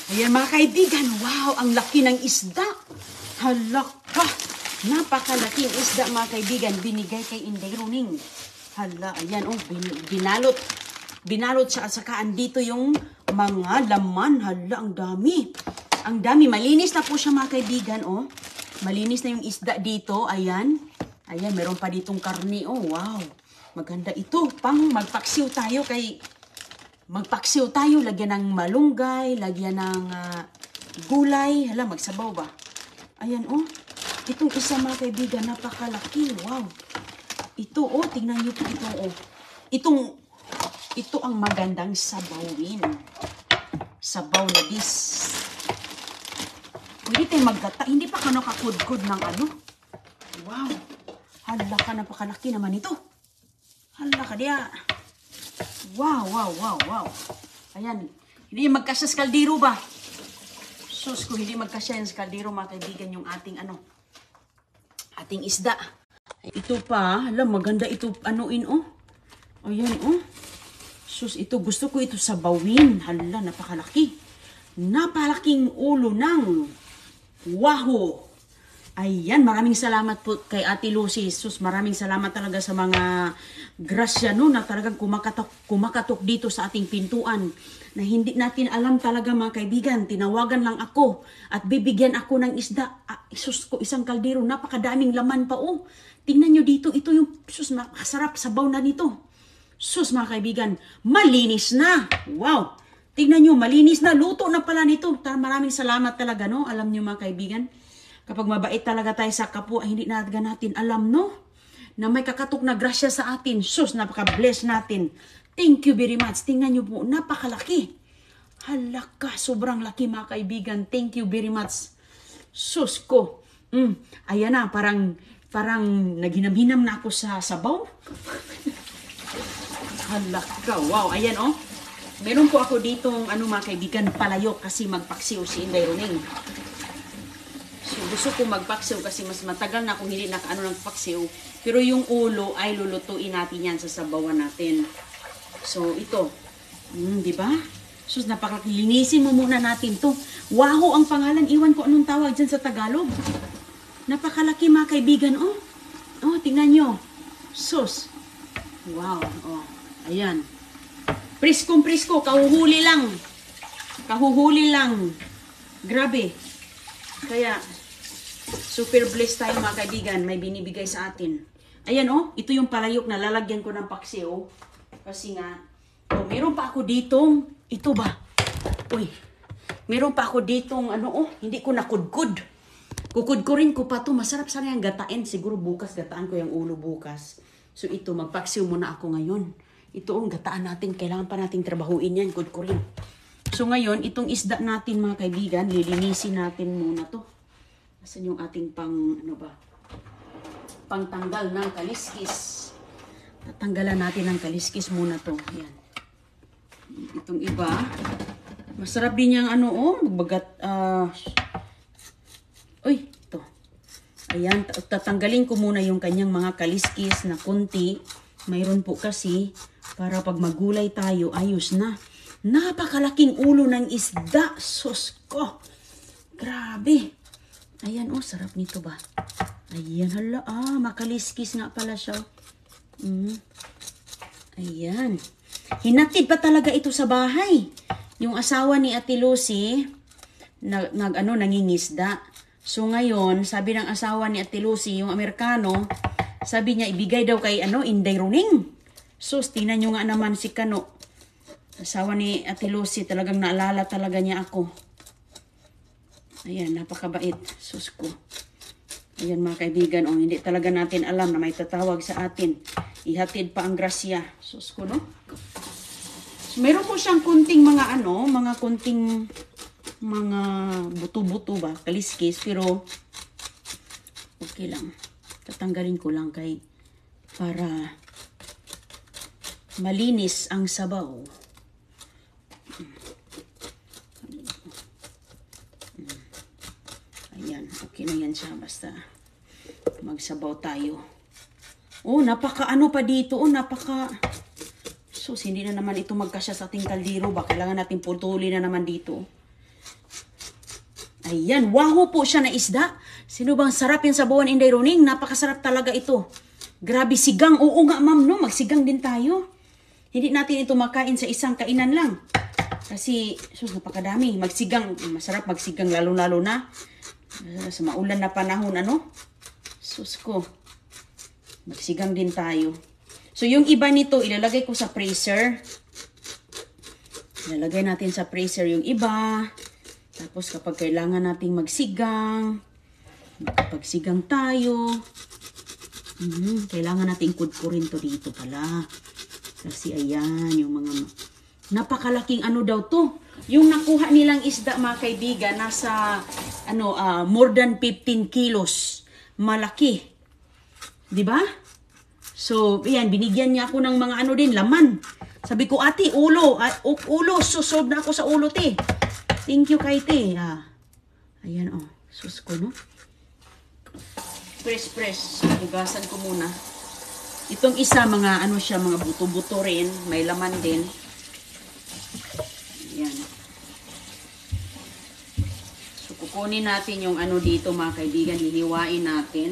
Ayan mga kaibigan, wow, ang laki ng isda. Halaka, napakalaking isda mga kaibigan, binigay kay Inday Runing. Hala, ayan oh, binalot. Binalot siya at saka andito yung mga laman. Hala, ang dami. Ang dami, malinis na po siya mga kaibigan oh. Malinis na yung isda dito, ayan. Ayan, meron pa ditong karni oh, wow. Maganda ito, pang magpaksiw tayo kay... Magpaksiw tayo, lagyan ng malunggay, lagyan ng gulay. Hala, magsabaw ba? Ayan, oh. Itong isa mga kaibigan, napakalaki. Wow. Ito, oh, tingnan nyo po ito, oh. Ito ang magandang sabawin. Sabaw na dis. Pwede tayo maggata. Hindi pa ka nakakudkod ng ano. Wow. Hala ka, napakalaki naman ito. Hala ka diya. Wow, wow, wow, wow. Ayan. Hindi magkasya sa kaldero ba? Sus, kung hindi magkasya sa kaldero, mga kaibigan, yung ating ano, ating isda. Ito pa, alam, maganda ito, anuin, oh. Ayan, oh. Sus, ito, gusto ko ito sabawin. Hala, napakalaki. Napalaking ulo ng wahoo. Ayan, maraming salamat po kay Ate Lucy. Sus, maraming salamat talaga sa mga grasya no, na talagang kumakatok dito sa ating pintuan. Na hindi natin alam talaga mga kaibigan. Tinawagan lang ako at bibigyan ako ng isda. Sus ko, isang kaldero, napakadaming laman pa oh. Tingnan nyo dito, ito yung sus, masarap sabaw na nito. Sus mga kaibigan, malinis na. Wow, tingnan nyo, malinis na. Luto na pala nito. Maraming salamat talaga no, alam nyo mga kaibigan. Kapag mabait talaga tayo sa kapwa, hindi natin alam, no? Na may kakatok na grasya sa atin. Sus, napaka-bless natin. Thank you very much. Tingnan nyo po, napakalaki. Halaka, sobrang laki mga kaibigan. Thank you very much. Sus ko. Ayan na, parang naghinam-hinam na ako sa sabaw. Halaka, wow. Ayan, oh. Meron po ako ditong, mga kaibigan, palayok kasi magpaksiw si Inday Runing. So, gusto ko magpaksiw kasi mas matagal na akong hindi nakaano ng paksiw. Pero yung ulo ay lulutuin natin yan sa sabawan natin. So, ito. Di ba? So, napakalinisin mo muna natin to. Wahoo ang pangalan. Iwan ko anong tawag dyan sa Tagalog. Napakalaki mga kaibigan. Oh, oh tingnan nyo. Sus. Wow. Oh, ayan. Priskong prisko. Kahuhuli lang. Kahuhuli lang. Grabe. Kaya, super blessed tayo mga kaibigan. May binibigay sa atin. Ayan oh, ito yung palayok na lalagyan ko ng paksiw. Kasi nga, oh, meron pa ako ditong, ito ba? Uy, meron pa ako ditong, hindi ko nakudkud. Kukudkurin ko pa to. Masarap sana yung gatain. Siguro bukas, gataan ko yung ulo bukas. So ito, magpaksiw muna ako ngayon. Ito ang gataan natin. Kailangan pa natin trabahuin yan, kudkurin. So ngayon, itong isda natin mga kaibigan, lilinisin natin muna to. Asan yung ating pangtanggal ng kaliskis. Tatanggalan natin ng kaliskis muna to. Ayan. Itong iba, masarap din yung magbagat, uy, ito. Ayan, tatanggalin ko muna yung kanyang mga kaliskis na kunti. Mayroon po kasi, para pag magulay tayo, ayos na. Napakalaking ulo ng isda. Sus ko. Grabe. Ayan, oh, sarap nito ba? Ayan, hala, makaliskis nga pala siya. Ayan. Hinatid pa talaga ito sa bahay. Yung asawa ni Ate Lucy, nangingisda. So ngayon, sabi ng asawa ni Ate Lucy, yung Amerikano, sabi niya, ibigay daw kay, Inday Runing. Sus, tingnan nyo nga naman si Kano. Asawa ni Ate Lucy, talagang naalala talaga niya ako. Ayan, napakabait. Sus ko. Ayan mga kaibigan, hindi talaga natin alam na may tatawag sa atin. Ihatid pa ang grasya. Sus ko, no? So, meron po siyang kunting mga kunting mga buto-buto ba, kaliskis, pero okay lang. Tatanggalin ko lang para malinis ang sabaw. Ayan, okay na yan siya. Basta magsabaw tayo. Oh, napaka pa dito. Oh, sus, hindi na naman ito magkasya sa ating kaldero ba? Kailangan natin putulin na naman dito. Ayan, wow po siya na isda. Sino bang sarap yung sabawan, Inday Roning? Napakasarap talaga ito. Grabe, sigang. Oo nga, ma'am, no? Magsigang din tayo. Hindi natin ito makain sa isang kainan lang. Kasi, sus, napakadami. Magsigang, masarap magsigang, lalo-lalo na. Sa maulan na panahon, ano? Sus ko. Magsigang din tayo. So, yung iba nito, ilalagay ko sa freezer. Ilalagay natin sa freezer yung iba. Tapos kapag kailangan nating magsigang, makapagsigang tayo, kailangan nating kudkurin to dito pala. Kasi ayan, yung mga napakalaking ano daw to. Yung nakuha nilang isda, mga kaibigan, nasa more than 15 kilos. Malaki. 'Di ba? So, ayan, binigyan niya ako ng mga ano din, laman. Sabi ko, ate, ulo. Ulo, susob na ako sa ulo, te. Thank you kay te. Ayan, oh. Sus ko, no? Press. Hugasan ko muna. Itong isa, mga ano siya, mga buto-buto rin. May laman din. Ayan. So, kukunin natin yung ano dito, mga kaibigan. Hihiwain natin.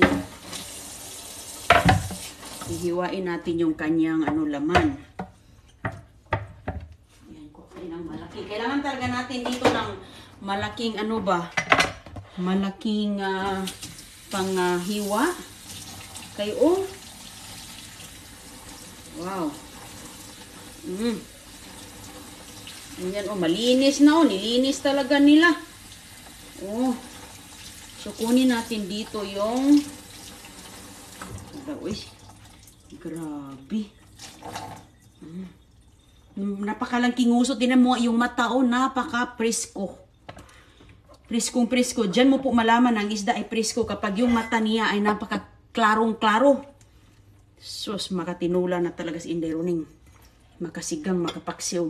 Hihiwain natin yung kanyang ano laman. Ayan, kukunin ng malaki. Kailangan talaga natin dito ng malaking ano ba? Malaking panghiwa. Kayo, wow. Ayan, oh, malinis na, oh. Nilinis talaga nila. Oh. So, kunin natin dito yung uy, grabe. Napakalangking usot din mo yung mata, oh. Napaka-presko. Preskong-presko. Diyan mo po malaman ang isda ay presko kapag yung mata niya ay napaka-klarong-klaro. Sus, makatinula na talaga si Inday Roning. Makasigang, makapaksiw.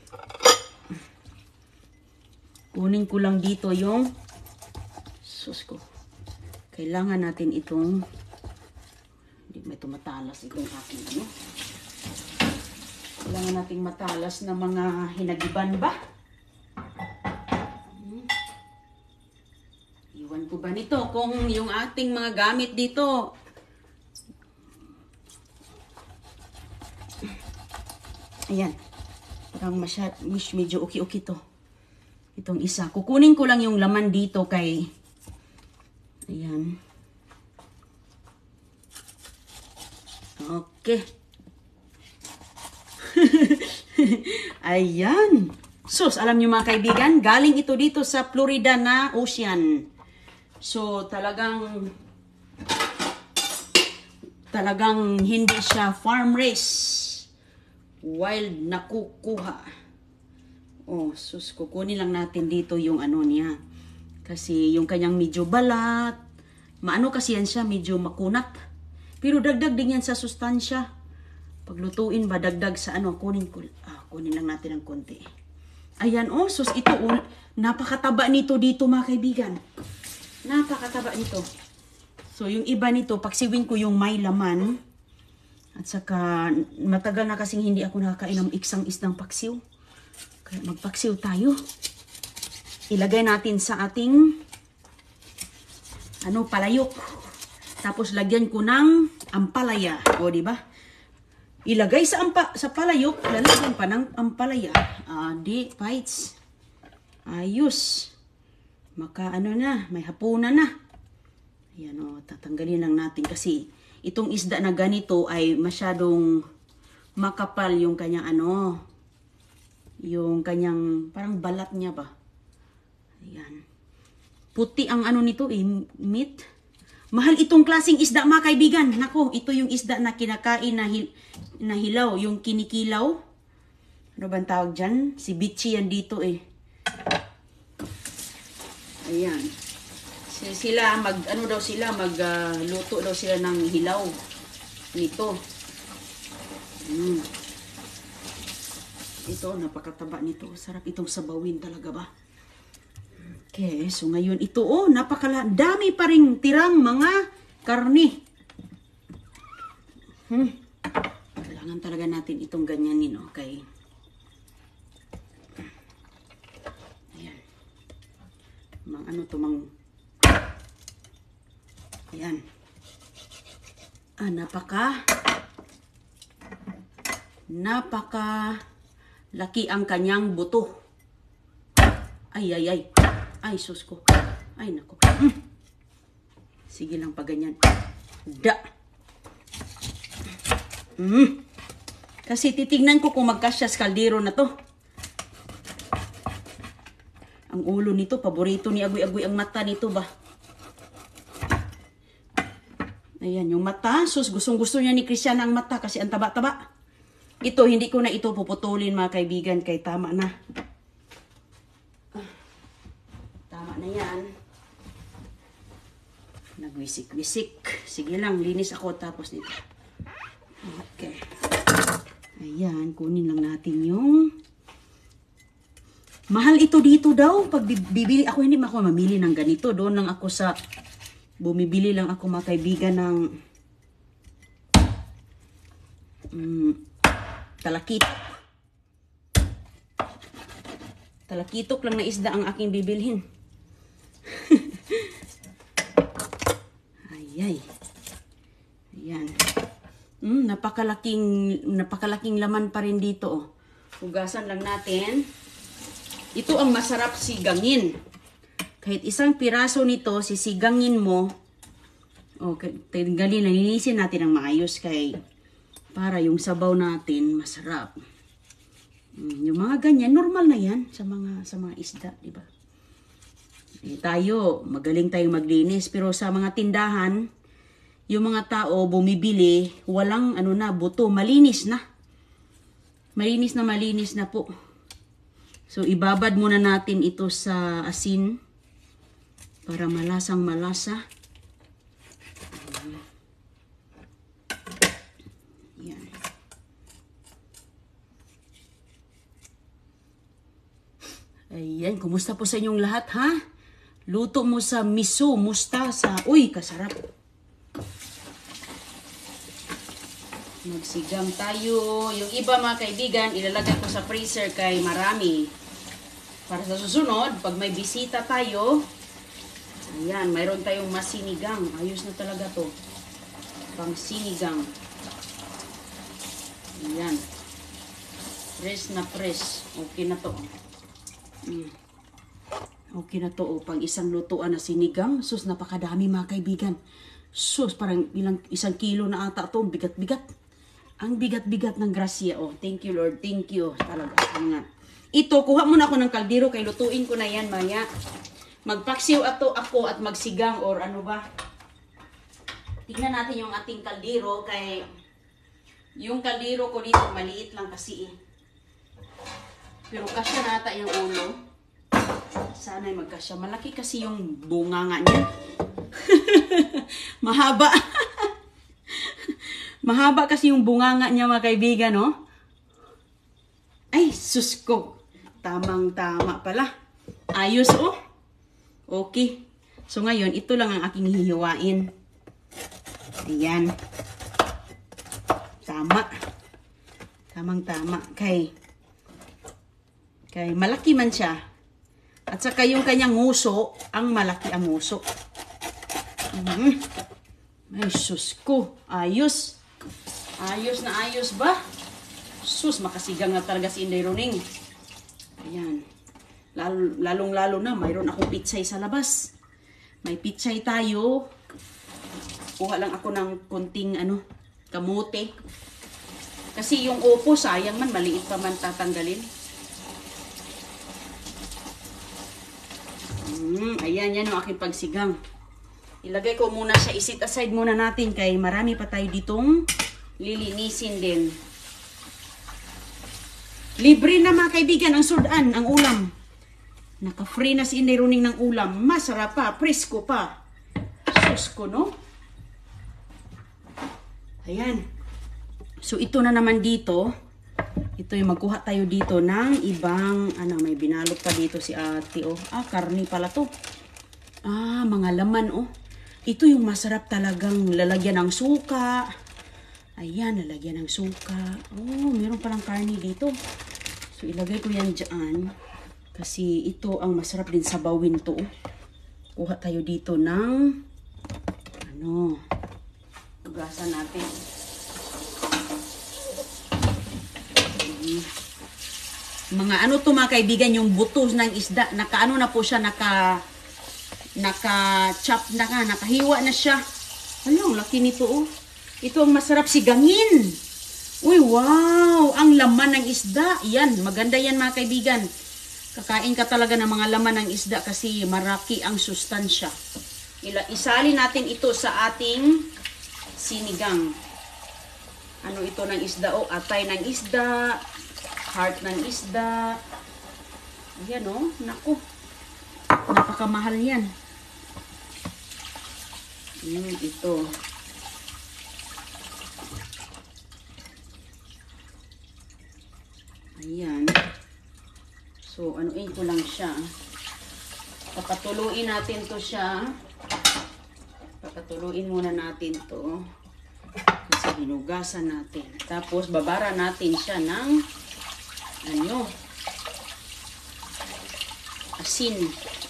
Kunin ko lang dito yung sus ko. Kailangan natin itong hindi may tumatalas itong aking ano. Kailangan nating matalas na mga hinagiban ba? Iwan ko ba nito kung yung ating mga gamit dito ayan. Parang medyo okay to. Itong isa. Kukunin ko lang yung laman dito kay ayan. Okay. Ayan. Sus, alam nyo mga kaibigan, galing ito dito sa Florida na ocean. So, talagang hindi siya farm raised. Wild na kukuha. Oh, sus, kukunin lang natin dito yung ano niya. Kasi yung kanyang medyo balat. Maano kasi yan siya, medyo makunat. Pero dagdag din yan sa sustansya. Paglutuin ba, dagdag sa ano, kunin lang natin ng konti. Ayan, oh, sus, ito, napakataba nito dito mga kaibigan. Napakataba nito. So, yung iba nito, pagsiwin ko yung may laman. At saka, matagal na kasing hindi ako nakakain ng isang paksiw. Kaya magpaksiw tayo. Ilagay natin sa ating palayok. Tapos lagyan ko ng ampalaya. O, di ba? Ilagay sa palayok, lalagyan pa ng ampalaya. Di, fights. Ayos. May hapunan na. Ayan, o, tatanggalin lang natin kasi itong isda na ganito ay masyadong makapal yung kanyang yung kanyang parang balat niya ba. Ayan. Puti ang nito meat. Mahal itong klaseng isda mga kaibigan. Nako, ito yung isda na kinakain na hilaw, yung kinikilaw. Ano ba ang tawag dyan? Si Bichi yan dito eh. Ayan. Sila magluto daw sila ng hilaw nito. Ito, napakataba nito. Sarap itong sabawin talaga ba? Okay, so ngayon ito, dami pa ring tirang mga karni. Kailangan talaga natin itong ganyanin, okay? Ayan. ano to, ayan. Napaka laki ang kanyang buto. Ay. Ay, sus ko. Ay, nako. Sige lang pa ganyan. Kasi titignan ko kung magkasya sa kaldero na to. Ang ulo nito, paborito ni Agoy-Agoy ang mata nito ba? Ayan, yung mata. Sus, gustong-gusto niya ni Christian ang mata kasi ang taba-taba. Ito, hindi ko na ito puputulin mga kaibigan kay tama na. Tama na yan. Nagwisik-wisik. Sige lang, linis ako tapos nito. Okay. Ayan, kunin lang natin yung... Mahal ito dito daw. Pag bibili ako, hindi ako mamili ng ganito. Doon lang ako sa... Bumibili lang ako mga kaibigan ng... talakitok. Talakitok lang na isda ang aking bibilhin. Ay. Ayan. Napakalaking laman pa rin dito. Oh. Hugasan lang natin. Ito ang masarap sigangin. Kahit isang piraso nito, sisigangin mo. Okay, tanggalin, linisin natin ang maayos para yung sabaw natin masarap. Yung mga ganyan, normal na yan sa mga isda, di ba? Tayo, magaling tayong maglinis, pero sa mga tindahan, yung mga tao bumibili, walang buto, malinis na. Malinis na po. So, ibabad muna natin ito sa asin para malasang malasa. Yan. Ayan, kumusta po sa inyong lahat, ha? Luto mo sa miso, mustasa. Uy, kasarap. Magsigang tayo. Yung iba mga kaibigan, ilalagay ko sa freezer kay marami. Para sa susunod, pag may bisita tayo, ayan, mayroon tayong masinigang. Ayos na talaga to. Pang sinigang. Ayan. Fresh na fresh. Okay na to. Okay na to. Pang isang lutuan na sinigang. Sus, napakadami mga kaibigan. Sus, parang isang kilo na ata to. Bigat-bigat. Ang bigat-bigat ng grasya. Oh, thank you Lord. Thank you. Talaga. Ito, kuha muna ako ng kaldero kay lutuin ko na yan maya. Magpaksiw ako at magsigang or ano ba. Tingnan natin yung ating kaldero kay yung kaldero ko dito maliit lang kasi Pero kasya nata yung ulo. Sana'y magkasya. Malaki kasi yung bunganga niya. Mahaba. Mahaba kasi yung bunganga niya mga kaibigan, no? Ay, sus ko. Tamang-tama pala. Ayos, oh. Okay. So ngayon, ito lang ang aking hihiwain. Ayan. Tama. Tamang-tama. Kay malaki man siya. At saka yung kanyang nguso, ang malaki ang nguso. Ay, sus ko. Ayos. Ayos na ayos ba? Sus, makasigang na talaga si Inday Roning. Ayan. Lalong-lalo na, mayroon akong pitsay sa labas. May pitsay tayo. Kuha lang ako ng konting kamote. Kasi yung upo, sayang man, maliit pa man tatanggalin. Ayan, yan ang aking pagsigang. Ilagay ko muna siya, isit aside muna natin kay marami pa tayo ditong lilinisin din. Libre na mga kaibigan ang sudan, ang ulam. Naka-free na si Inday Roning ng ulam. Masarap pa, presko pa. Sus ko, no? Ayan. So, ito na naman dito. Ito yung magkuha tayo dito ng ibang, may binalot pa dito si ate, oh. Karni pala to. Mga laman, oh. Ito yung masarap talagang lalagyan ng suka. Ayan, lalagyan ng suka. Oh, meron palang karni dito. So, ilagay ko yan dyan. Kasi ito ang masarap din sabawin to, oh. Kuha tayo dito ng ano, hugasan natin. Mga ano to mga kaibigan, yung buto ng isda, nakaano na po siya, naka-chop na ka, nakahiwa na siya. Ano, laki nito oh. Ito ang masarap sigangin. Uy, wow! Ang laman ng isda. Yan, maganda yan mga kaibigan. Kakain ka talaga ng mga laman ng isda kasi maraki ang sustansya. Isali natin ito sa ating sinigang. Ano ito ng isda? Oh, atay ng isda, heart ng isda. Ayan oh, naku. Napakamahal yan. Ito. Ayan. So, anuin ko lang siya. Papatuluin natin to siya. Papatuluin muna natin to. Kasi hinugasan natin. Tapos, babara natin siya ng ano? Asin.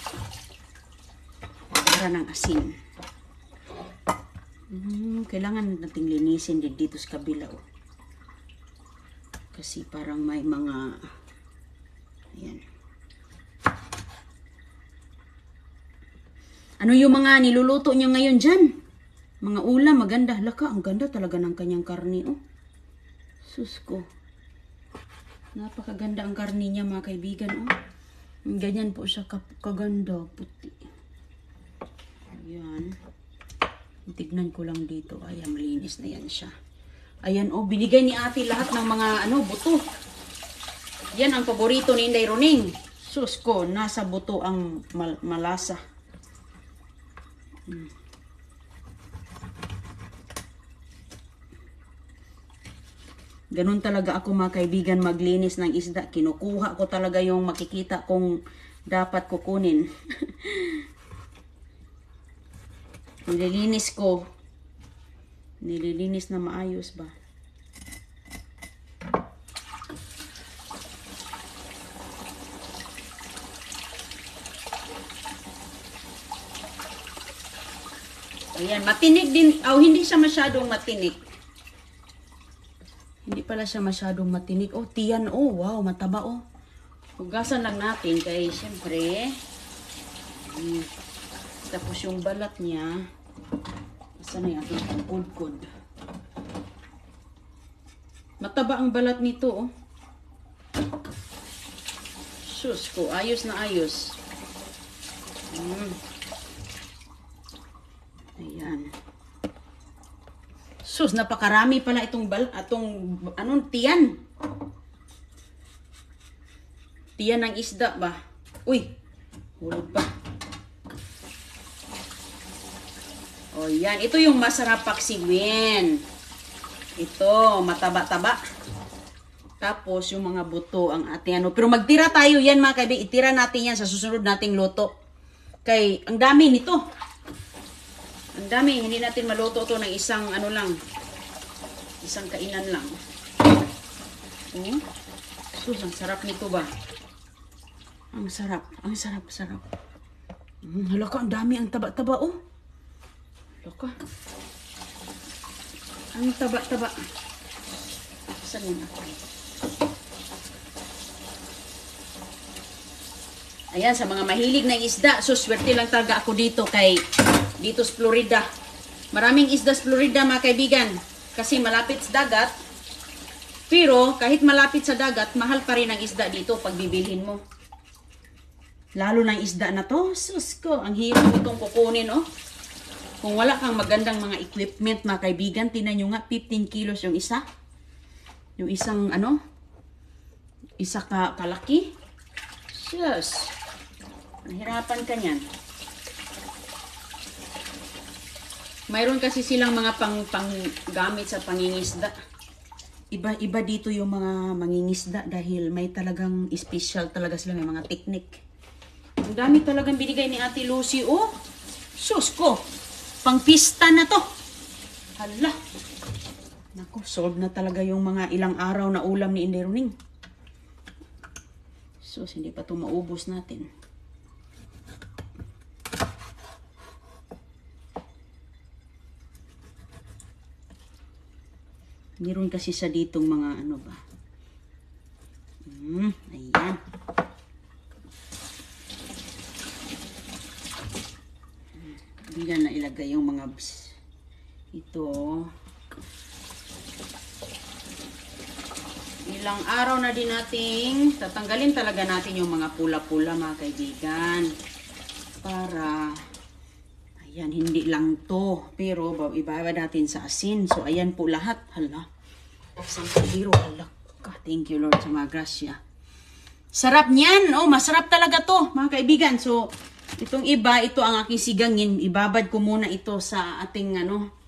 Babara ng asin. Kailangan nating linisin din dito sa kabila. Oh. Kasi parang may mga ayan. Ano yung mga niluluto niya ngayon dyan? Mga ulam, maganda. Laka, ang ganda talaga ng kanyang karni. Oh. Sus ko. Napakaganda ang karni niya mga kaibigan. Oh. Ganyan po siya kaganda. Puti. Ayan. Tignan ko lang dito. Ayan, malinis na yan siya. Ayan, oh, binigay ni ate lahat ng mga, buto. Yan ang paborito ni Inday Roning. Sus ko, nasa buto ang malasa. Ganun talaga ako mga kaibigan maglinis ng isda. Kinukuha ko talaga yung makikita kong dapat kukunin. Nililinis ko. Nililinis na maayos ba? Ayan, matinig din. Oh, hindi siya masyadong matinig. Hindi pala siya masyadong matinig. Oh, tiyan. Oh, wow, mataba oh. Hugasan lang natin kay siyempre. Tapos yung balat niya. Saan na yung ating pangkudkod? Mataba ang balat nito, oh. Sus ko, ayos na ayos. Ayan. Sus, napakarami pala itong tiyan. Tiyan ng isda ba? Uy, hulog pa. O yan, ito yung masarap paksiwin. Ito, mataba-taba. Tapos yung mga buto ang ating ano. Pero magtira tayo yan mga kaibigan. Itira natin yan sa susunod nating luto. Kay, ang dami nito. Ang dami. Hindi natin maluto ito ng isang ano lang. Isang kainan lang. Sus, ang sarap nito ba? Ang sarap. Ang sarap-sarap. Hala ka, ang dami. Ang taba-taba oh. Ka. Ang taba-taba. Saan yun ako? Ayan, sa mga mahilig ng isda, so swerte lang talaga ako dito sa Florida. Maraming isda sa Florida mga kaibigan. Kasi malapit sa dagat. Pero kahit malapit sa dagat, mahal pa rin ang isda dito pag bibilhin mo. Lalo ng isda na to. Sus ko, ang hirap itong kukunin oh. Kung wala kang magandang mga equipment, mga kaibigan, tinan nyo nga, 15 kilos yung isa. Yung isang, isa kalaki. Yes. Nahirapan ka niyan. Mayroon kasi silang mga panggamit sa pangingisda. Iba dito yung mga mangingisda dahil may talagang special talaga sila, may mga technique. Ang dami talagang binigay ni Ate Lucy, oh. Sus ko. Pang-pista na to. Hala. Naku, solve na talaga yung mga ilang araw na ulam ni Inday Roning. So, hindi pa ito maubos natin. Meron kasi sa ditong mga ano ba. Ayan. Diyan na ilagay yung mga ito. Ilang araw na din nating tatanggalin talaga natin yung mga pula-pula mga kaibigan. Para ayan, hindi lang to. Pero ibaba natin sa asin. So ayan po lahat. Hala. Isang kaliro. Hala. Thank you Lord sa mga grasya. Sarap niyan. Oh, masarap talaga to mga kaibigan. So itong iba, ito ang aking sigangin. Ibabad ko muna ito sa ating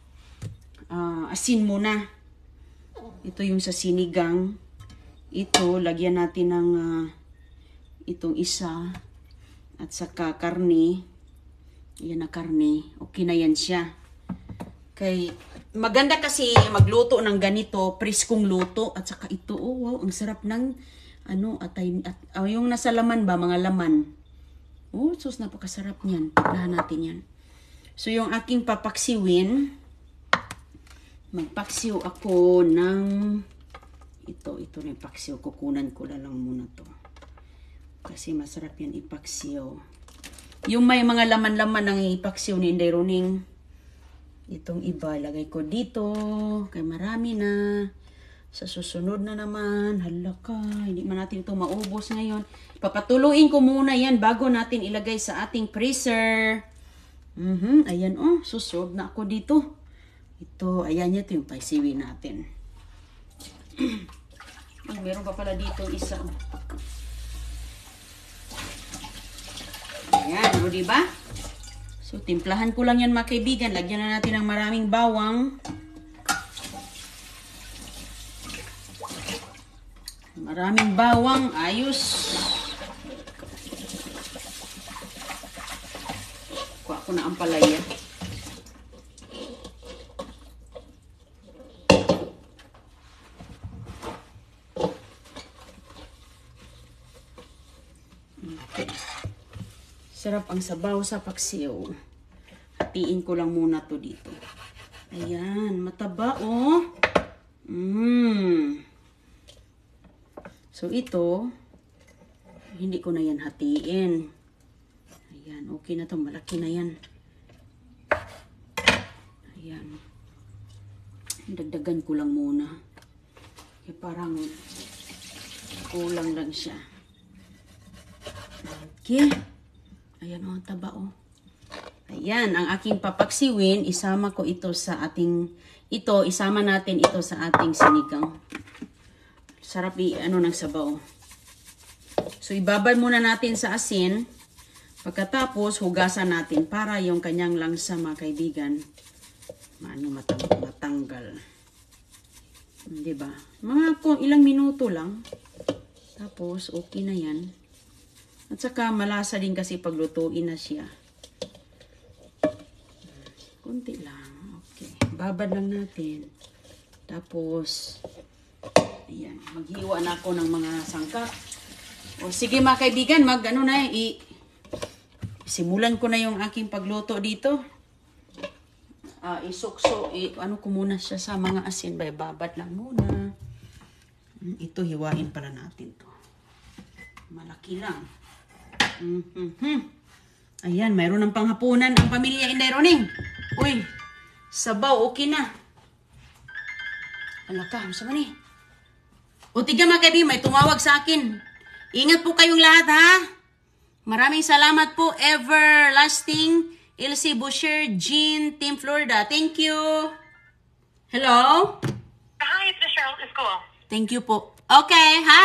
asin muna. Ito yung sa sinigang. Ito, lagyan natin ng itong isa. At saka karne. Ayan na karne. Okay na yan siya. Kay, maganda kasi magluto ng ganito. Preskong luto. At saka ito, oh wow, ang sarap ng yung nasa laman ba, mga laman. Oh, sus, napakasarap niyan. Tiplahan natin yan. So, yung aking papaksiwin, magpaksiw ako ng ito na yung paksiw. Kukunan ko lang muna to. Kasi masarap yan ipaksiw. Yung may mga laman-laman ng ipaksiw ni Inday Roning. Itong iba, lagay ko dito. Kaya marami na. Sa susunod na naman, halaka, hindi man natin ito maubos ngayon. Papatuloyin ko muna yan bago natin ilagay sa ating freezer. Ayan, oh, susunod na ako dito. Ito, ayan, ito yung paisiwin natin. Meron pa pala dito isa. Ayan, o diba? So, timplahan ko lang yan mga kaibigan. Lagyan na natin ng maraming bawang. Maraming bawang, ayos. Kuha ko na ang palaya. Okay. Sarap ang sabaw sa paksiw. Hatiin ko lang muna to dito. Ayan, mataba oh. So, ito, hindi ko na yan hatiin. Ayan, okay na to. Malaki na yan. Ayan. Dagdagan ko lang muna. Kaya parang kulang lang siya. Okay. Ayan o, taba o. Ayan, ang aking papaksiwin, isama ko ito sa ating, isama natin ito sa ating sinigang. Sarap ng sabaw. So, ibabad muna natin sa asin. Pagkatapos, hugasan natin para yung kanyang langsa, mga kaibigan, matanggal. Diba? Mga ilang minuto lang. Tapos, okay na yan. At saka, malasa din kasi paglutuin na siya. Kunti lang. Okay. Babad lang natin. Tapos, ayan, maghiwa na ako ng mga sangkap. O sige mga kaibigan, simulan ko na yung aking pagluto dito. Isukso, ko muna siya sa mga asin. Babad lang muna. Ito, hiwain pala natin to. Malaki lang. Ayan, mayroon ng panghapunan ang pamilya Inday Roning. Uy, sabaw, okay na. Alaka, masama ni. O tiga mga kaibigan, may tumawag sa akin. Ingat po kayong lahat ha. Maraming salamat po. Everlasting, Elsie Boucher, Jean, Team Florida. Thank you. Hello? Hi, it's Michelle. It's cool. Thank you po. Okay, hi.